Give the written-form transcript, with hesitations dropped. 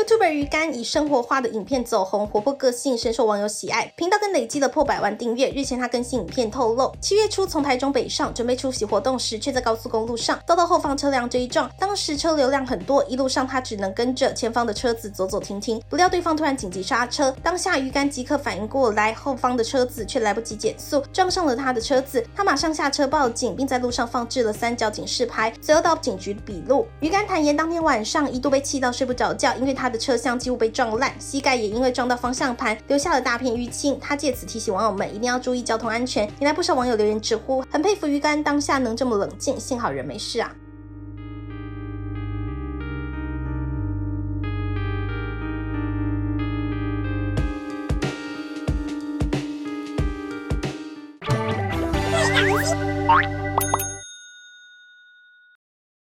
YouTuber 鱼竿以生活化的影片走红，活泼个性深受网友喜爱，频道更累积了破100万订阅。日前他更新影片透露，7月初从台中北上，准备出席活动时，却在高速公路上遭到后方车辆追撞。当时车流量很多，一路上他只能跟着前方的车子走走停停，不料对方突然紧急刹车，当下鱼竿即刻反应过来，后方的车子却来不及减速，撞上了他的车子。他马上下车报警，并在路上放置了3角警示牌，随后到警局笔录。鱼竿坦言，当天晚上一度被气到睡不着觉，因为他的车厢几乎被撞烂，膝盖也因为撞到方向盘留下了大片淤青。他借此提醒网友们一定要注意交通安全，引来不少网友留言直呼很佩服鱼竿当下能这么冷静，幸好人没事啊。 Hey,